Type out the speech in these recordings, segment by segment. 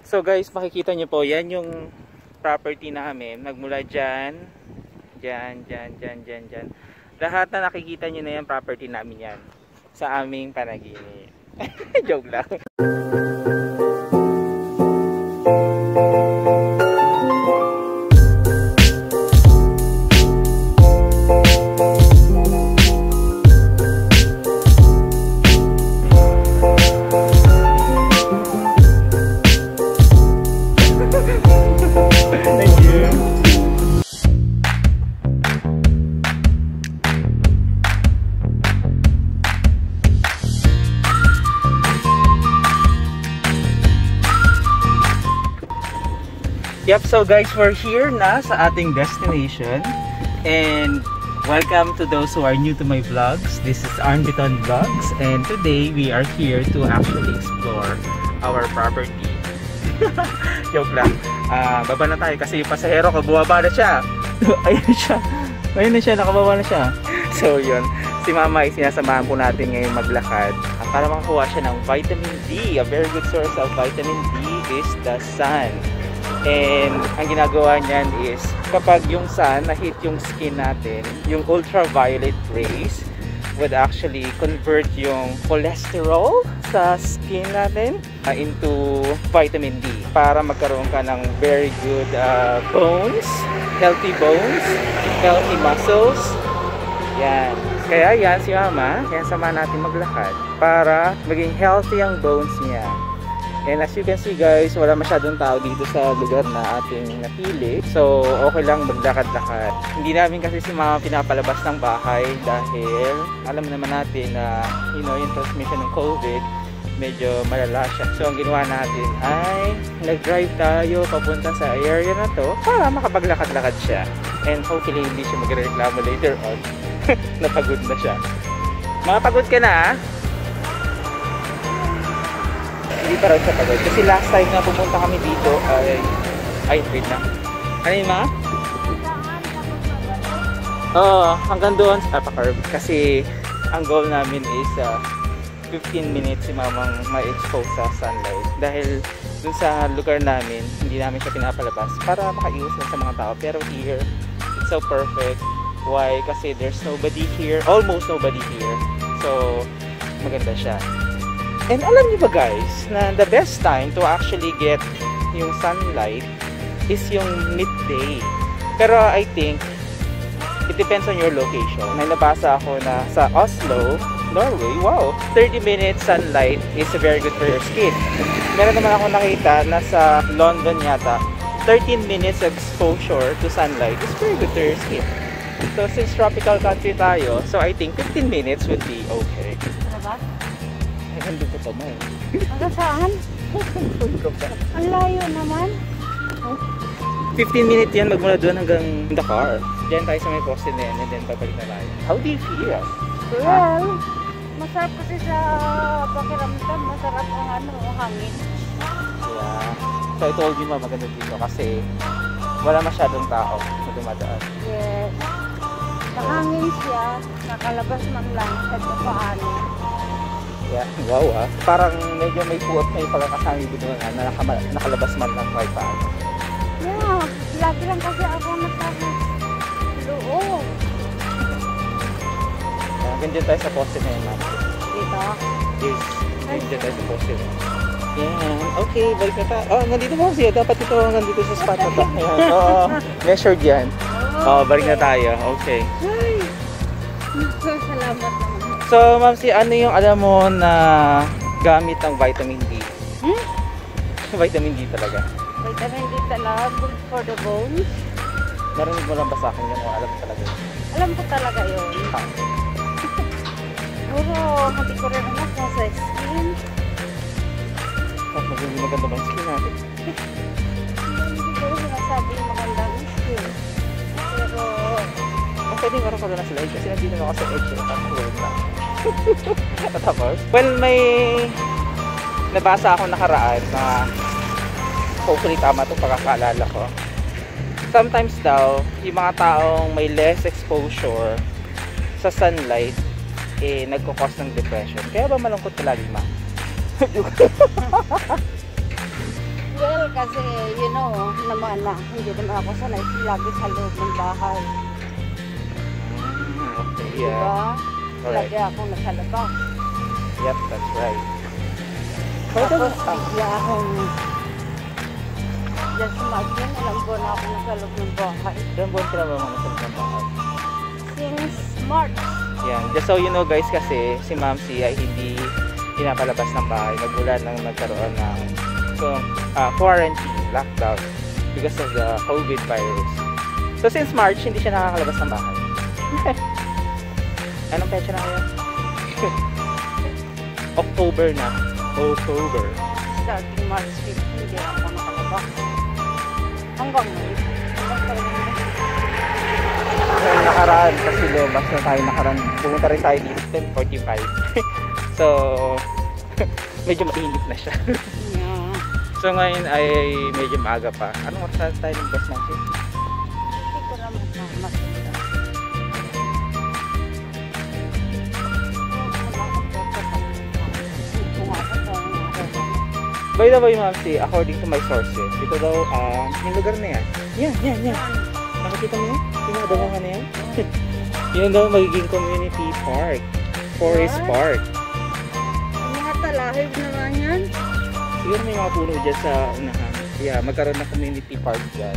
So guys, makikita nyo po, yan yung property namin. Nagmula dyan, dyan. Lahat na nakikita nyo na yan, property namin yan. Sa aming panaginip. Joke lang. Yep, so guys, we're here na sa ating destination and welcome to those who are new to my vlogs. This is Arnbiton Vlogs and today we are here to actually explore our property. Joke lang. Baba na tayo kasi yung pasahero ko, bumaba na siya. Ayun na siya, nakababa na siya. So yun, si Mama ay sinasamahan po natin ngayon maglakad para makakuha siya ng vitamin D. A very good source of vitamin D is the sun. And ang ginagawa niyan is kapag yung sun na-hit yung skin natin, yung ultraviolet rays would actually convert yung cholesterol sa skin natin into vitamin D para magkaroon ka ng very good bones, healthy muscles. Yan. Kaya yan si Mama, kaya sama natin maglakad para maging healthy ang bones niya. And as you can see guys, wala masyadong tao dito sa lugar na ating napili. So okay lang maglakad-lakad. Hindi namin kasi si Mama pinapalabas ng bahay dahil alam naman natin na yung transmission ng COVID medyo malala siya. So ang ginawa natin ay nag-drive tayo papunta sa area na to para makapaglakad-lakad siya. And hopefully hindi siya magreklamo later on. Napagod na siya. Pagod ka na? Hindi pa raw siya pagod. Kasi last time na pumunta kami dito ay wait na. Ano yun, Ma? Hanggang doon pa-curve. Kasi ang goal namin is 15 minutes si Mamang ma-expose sa sunlight. Dahil dun sa lugar namin, hindi namin siya pinapalabas para makaiwas lang sa mga tao. Pero here, it's so perfect. Why? Kasi there's nobody here. Almost nobody here. So, maganda siya. And alam niyo ba guys, na the best time to actually get yung sunlight is yung midday. Pero I think, it depends on your location. May nabasa ako na sa Oslo, Norway, wow, 30 minutes sunlight is very good for your skin. Meron naman ako nakita na sa London yata, 13 minutes exposure to sunlight is very good for your skin. So since tropical country tayo, so I think 15 minutes would be okay. Nandun po mo eh. Hanggang saan? Ang layo naman. 15 minutes yan magmula doon hanggang the car. Diyan tayo sa may poste na yan and then babalik na tayo. How do you feel? Well, masarap kasi sa pakiramdam. Masarap ang hangin. Yeah. So I told you maganda dito kasi wala masyadong tao na dumadaan. Yes. Mahangin siya. Nakalabas man lang sa paano. Yeah, wow parang medyo may puot na yung pagkakasami dito na nakalabas man lang kahit paano. Yeah, lagi lang kasi ako loob. Ganyan tayo sa poste na yun. Dito? Yes, ganyan tayo sa poste na yun. Yan, okay, balik na tayo. Nandito mo siya, dapat ito nandito sa spot na to. Measured yan. Balik na tayo, okay. Ay, salamat naman. So, Ma'am, ano yung alam mo na gamit ng vitamin D? Vitamin D talaga. Vitamin D talaga, good for the bones. Narinig mo lang ba sa akin yan o alam mo talaga yun? Alam ko talaga yun. Puro, hindi ko rin alam sa skin. Maganda maganda bang skin natin? Hindi ko rin sinasabi yung magandang skin. Pero, pwede nga rin pala na sila kasi nandito na ako sa edge ng world na. Tapos, well, may nabasa ako nakaraan na hopefully tama itong pagkakaalala ko. Sometimes daw, yung mga taong may less exposure sa sunlight nagkukos ng depression. Kaya ba malungkot ka lagi, Ma? well, Kasi, you know, naman na, hindi naman ako sanay lagi sa loob ng bahay. Okay, Diba? yeah. Alright. Lagi akong nasa labas. Yep, that's right. Tapos bigla akong just imagine, alam ko na ako nasa loob ng bahay. Ilang buwan ka na ba mga nasa bahay? Since March. Yan. Just so you know guys, kasi si Ma'am C ay hindi pinapalabas ng bahay. Magmula nang nagkaroon ng quarantine, lockdown because of the COVID virus. So since March, hindi siya nakakalabas ng bahay. Anong petsa na ngayon? October na. October. Starting March 15, hindi ako nakalabas. Hanggang ngayon. Ngayon nakaraan kasi lumabas na tayo nakaraan. Pumunta rin tayo dito 10:45. So, medyo mainit na siya. Yeah. So ngayon ay medyo maaga pa. Anong oras na tayo ng bus natin? Hindi ko naman masunod. By the way, Ma'am C, according to my sources, ito daw, yung lugar na yan. Yan. Nakakita mo yan? Yung mga dawangan na yan? Yun daw magiging community park. Forest park. Mga talahib naman yan. Siguro may mga puno dyan sa unahan. Yeah, magkaroon ng community park dyan.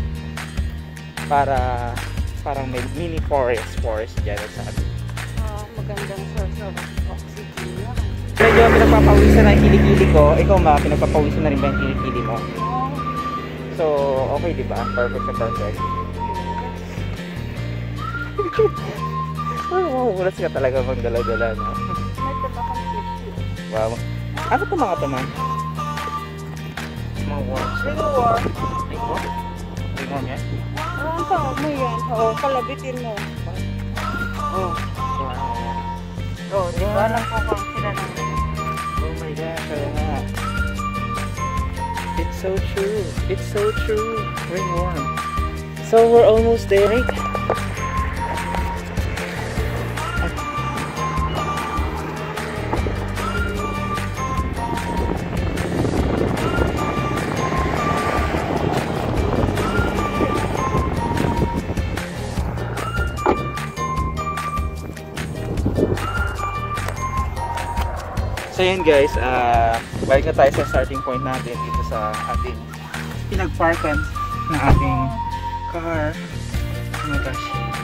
Parang may mini forest dyan sa atin. Magandang source of oxygen yan. Medyo pinagpapawisan na yung kilikili ko. Ikaw ma, pinagpapawisan na rin ba yung kilikili mo? So, okay diba? Perfect na perfect. Mamulas ka talaga pang dala-dala, no? May tabakang tissue. Wow. Ano ito mga ito, ma'am? Mga worms. Reward. Tingnan niya? Ang tawag mo yan. Oo, kalabitin mo. Oh. Oo, di ba? Nagpapang sila ng... Oh my gosh, kaya nga. It's so true. It's so true. Ringworm. So we're almost there, right? So yun guys, balik na tayo sa starting point natin dito sa ating pinagparkan ng ating car. Oh my gosh.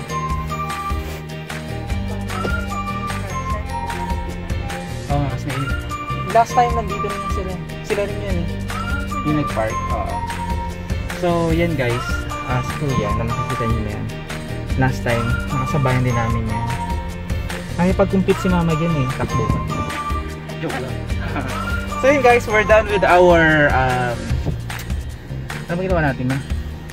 Oh, mas mainit. Last time nandito rin sila. Sila rin yan eh. Yung nag-park. Oo. So yan guys, si Kuya na nakikita nyo na yan. Last time, nakasabayan din namin yan. Ay, pag-compete si Mama dyan eh, takbo. Joke lang. So yun guys, we're done with our ano ba ginawa natin, ma?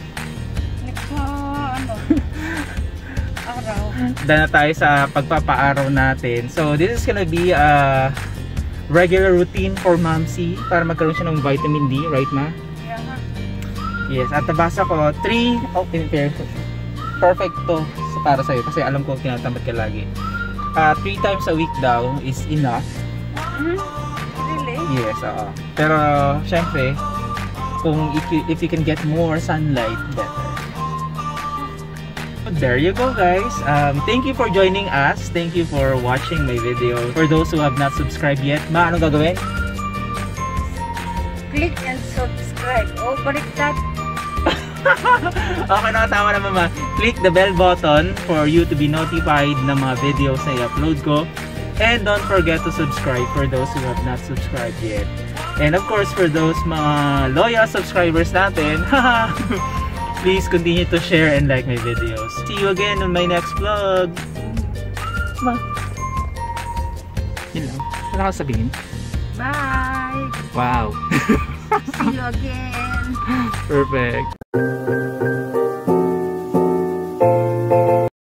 Araw. Done na tayo sa pagpapaaraw natin. So this is gonna be a regular routine for Ma'am C para magkaroon siya ng vitamin D, right ma? Yeah. Yes, at nabasa ko 3 perfect to para sa'yo kasi alam ko tinatamad ka lagi. 3 times a week daw is enough. Really? Yes, oo. Pero, syempre, kung if you can get more sunlight, better. There you go, guys. Thank you for joining us. Thank you for watching my video. For those who have not subscribed yet, ma, ano gagawin? Click and subscribe. Oh, baliktad. Okay na, tama naman ma. Click the bell button for you to be notified ng mga videos na i-upload ko. And don't forget to subscribe for those who have not subscribed yet. And of course, for those mga loyal subscribers natin, please continue to share and like my videos. See you again on my next vlog. Ma. Yun lang. Wala ka sabihin? Bye. Wow. See you again. Perfect.